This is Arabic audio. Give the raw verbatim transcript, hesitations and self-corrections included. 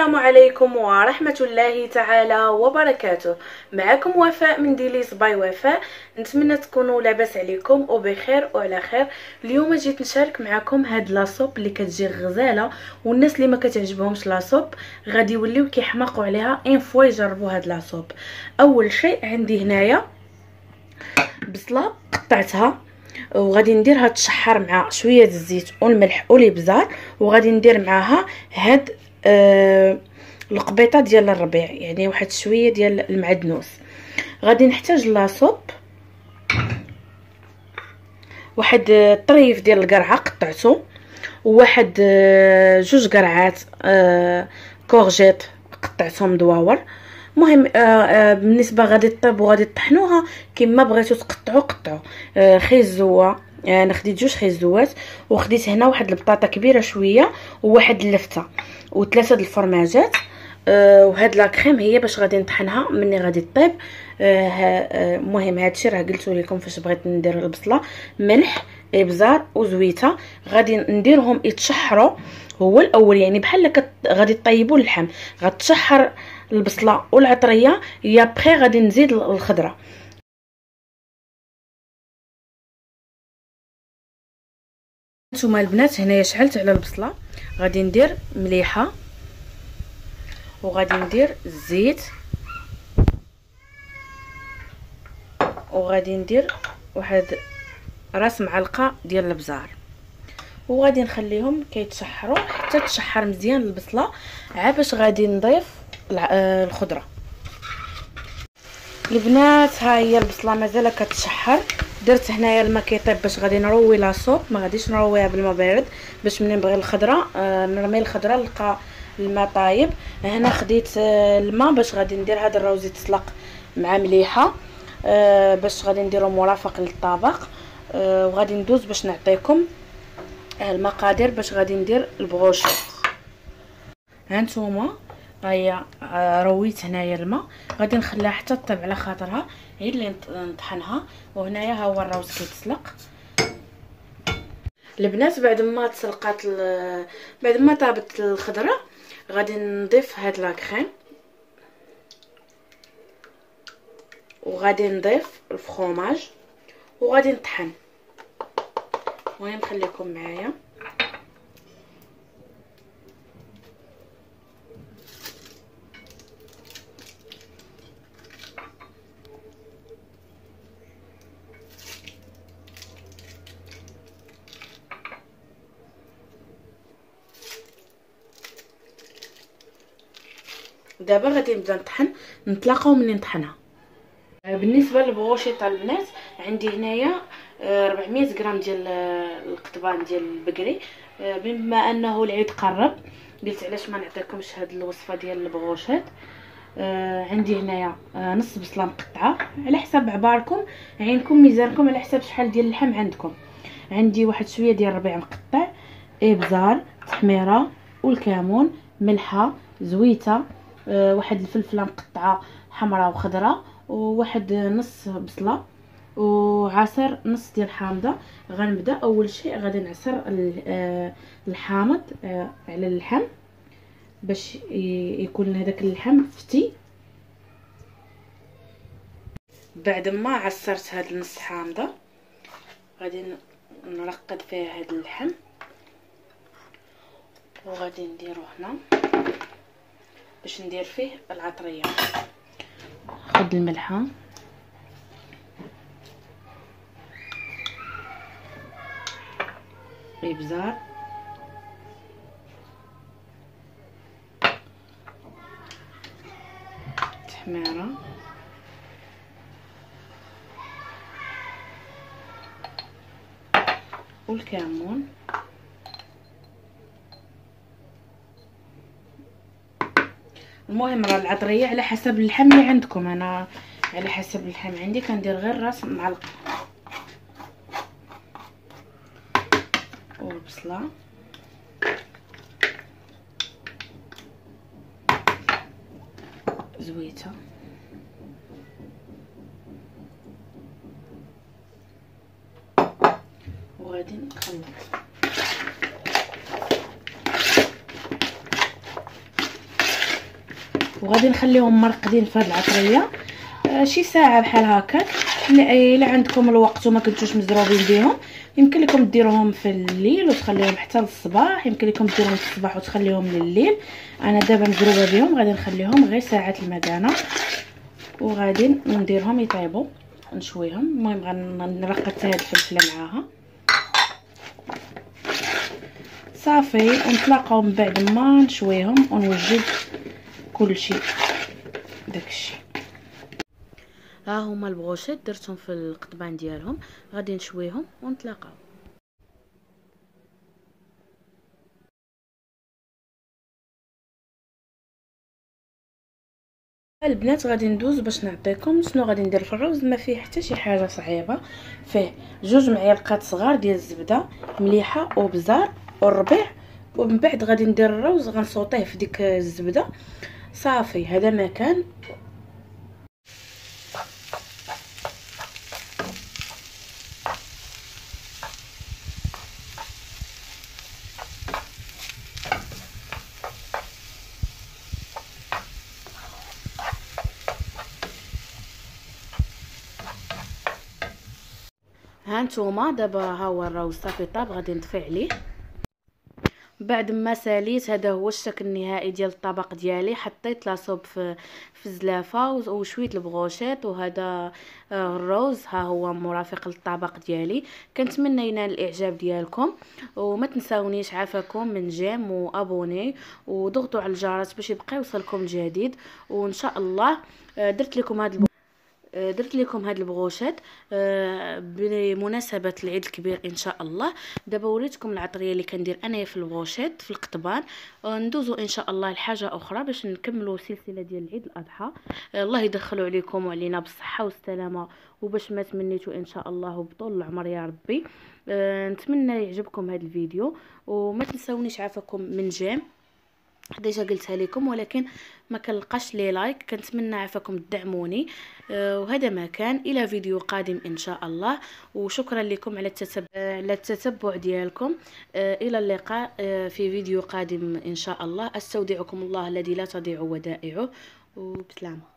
السلام عليكم ورحمة الله تعالى وبركاته. معكم وفاء من ديليز باي وفاء. نتمنى تكونوا لاباس عليكم وبخير وعلى خير. اليوم جيت نشارك معكم هاد لاصوب اللي كتجي غزاله، والناس اللي ما كتعجبهمش لاصوب غادي يوليو كيحماقوا عليها ان فوا يجربوا هاد لاصوب. اول شيء عندي هنايا بصله قطعتها وغادي نديرها تشحر مع شويه الزيت والملح والابزار، وغادي ندير معاها هاد آه القبيطه ديال الربيع، يعني واحد شويه ديال المعدنوس. غادي نحتاج لاصوب، واحد طريف ديال القرعه قطعته، وواحد آه جوج قرعات آه كورجيت قطعتهم دواور. المهم آه آه بالنسبه غادي طيب وغادي طحنوها كما بغيتو تقطعوا قطعوا. آه خيزوه، انا آه خديت جوج خيزوات، وخديت هنا واحد البطاطا كبيره شويه، وواحد اللفته، وثلاثه د الفرماجات. آه وهاد لا كريم هي باش غادي نطحنها مني غادي طيب. المهم آه هادشي راه قلتو لكم فاش بغيت ندير البصله، ملح ابزار وزويته، غادي نديرهم يتشحروا. هو الاول يعني بحال كت... غادي طيبوا اللحم، غتشحر البصله والعطريه، يا بخي غادي نزيد الخضره. نتوما البنات هنايا شعلت على البصله، غادي ندير مليحه، وغادي ندير الزيت، وغادي ندير واحد راس معلقه ديال الابزار، وغادي نخليهم كيتشحروا حتى تشحر مزيان البصله، عاد باش غادي نضيف الخضره. البنات ها هي البصله مازال كتشحر، درت هنايا الماء كيطيب باش غادي نروي لاصوب، ما غاديش نرويها بالماء بارد باش منين نبغي الخضره آه نرمي الخضره نلقى الماء طايب. هنا خديت آه الماء باش غادي ندير هذا الروز يتسلق مع مليحه آه باش غادي نديرو مرافق للطبق. آه وغادي ندوز باش نعطيكم المقادير باش غادي ندير البغوشيط. هانتوما هيا رويت هنايا الماء، غادي نخليها حتى طيب على خاطرها هي اللي نطحنها. وهنايا ها هو الروز كيتسلق. البنات بعد ما تسلقات بعد ما طابت الخضره غادي نضيف هاد لا كريم، وغادي نضيف الفرomاج، وغادي نطحن. المهم خليكم معايا. دابا غادي نبدا نطحن، نتلاقاو ملي نطحنها. بالنسبه للبغوشيط البنات عندي هنايا أربعمية غرام ديال القطبان ديال البقري. بما انه العيد قرب قلت علاش ما نعطيكمش هاد الوصفه ديال البغوشيط. عندي هنايا نص بصله مقطعه على حسب عباركم، عينكم ميزانكم، على حسب شحال ديال اللحم عندكم. عندي واحد شويه ديال الربيع مقطع، ابزار، تحميره والكمون، ملحه، زويته، أه واحد الفلفله مقطعه حمراء وخضراء، وواحد نص بصله، وعصير نص ديال الحامضه. غنبدا اول شيء غادي نعصر الحامض أه على اللحم باش يكون هذاك اللحم فتي. بعد ما عصرت هاد النص حامضه غادي نرقد فيها هاد اللحم، وغادي نديرو هنا باش ندير فيه العطريه. خد الملحه، ابزار، تحميره، والكمون، المهم راه العطريه على حسب اللحم اللي عندكم. انا على حسب اللحم عندي كندير غير راس معلقه، والبصله، زويته، وغادي نخلط. وغادي نخليهم مرقدين في هذه العطريه آه شي ساعه بحال هكا. الا عندكم الوقت وما كنتوش مزروبين بهم يمكن لكم ديروهم في الليل وتخليهم حتى للصباح، يمكن لكم ديروهم في الصباح وتخليهم لليل. انا دابا مزروبه بهم غادي نخليهم غير ساعه المكانه وغادي نديرهم يطيبوا نشويهم. المهم غنرقد حتى هاد الفلفله معاها صافي ونتلاقاو من بعد ما نشويهم ونوجد كلشي داكشي. ها هما البغوشيت درتهم في القطبان ديالهم غادي نشويهم ونتلاقاو. البنات غادي ندوز باش نعطيكم شنو غادي ندير في الرز. ما فيه حتى شي حاجه صعيبه، فيه جوج معالق صغار ديال الزبده مليحه وبزار والربيع، ومن بعد غادي ندير الروز غنصوطيه في ديك الزبده صافي. هذا ما كان. هانتوما دابا ها هو الروز صافي طاب غادي نطفي عليه. بعد ما ساليت هذا هو الشكل النهائي ديال الطبق ديالي. حطيت لاصوب في في الزلافه وشويه البغوشيط وهذا الروز ها هو مرافق للطبق ديالي. كنتمنى ينال الاعجاب ديالكم وما تنساونيش عافاكم من جيم وابوني وضغطوا على الجرس باش يبقى يوصلكم الجديد. وان شاء الله درت لكم هذا درت لكم هاد البغوشات بمناسبه العيد الكبير ان شاء الله. دابا وريتكم العطريه اللي كندير انايا في البغوشات في القطبان. ندوزو ان شاء الله لحاجه اخرى باش نكملوا سلسله ديال العيد الاضحى. الله يدخلوا عليكم وعلينا بالصحه والسلامه وباش ما تمنيتوا ان شاء الله بطول العمر يا ربي. نتمنى يعجبكم هذا الفيديو وما تنساونيش عافاكم من جيم. ديجا قلتها لكم ولكن ما كنلقاش لي لايك. كنتمنى عافاكم تدعموني. آه وهذا ما كان. الى فيديو قادم ان شاء الله وشكرا لكم على التتبع على التتبع ديالكم. آه الى اللقاء آه في فيديو قادم ان شاء الله. استودعكم الله الذي لا تضيع ودائعه وبسلامه.